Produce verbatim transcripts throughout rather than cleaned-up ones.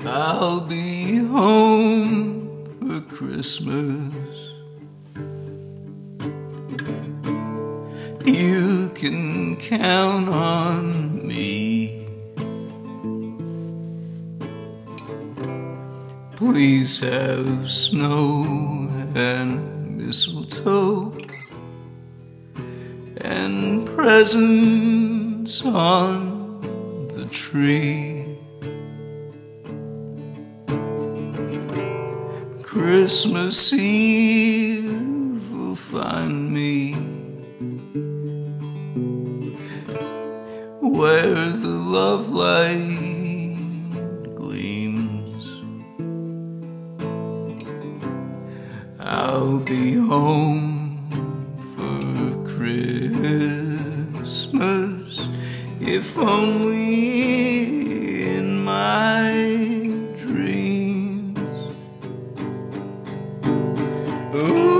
I'll be home for Christmas. You can count on me. Please have snow and mistletoe and presents on the tree. Christmas Eve will find me where the love light gleams. I'll be home for Christmas, if only in my dreams. Ooh.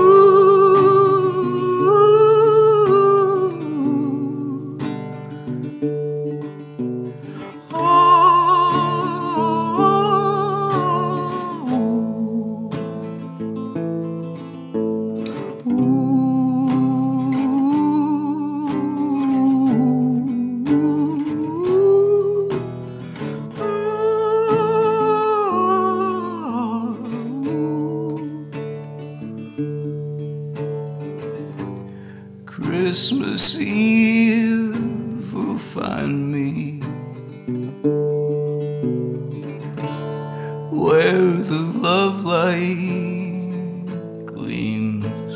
Christmas Eve will find me where the love light gleams.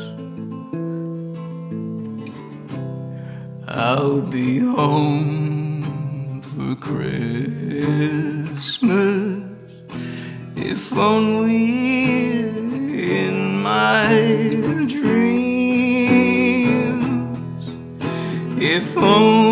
I'll be home for Christmas, if only in my dreams. If only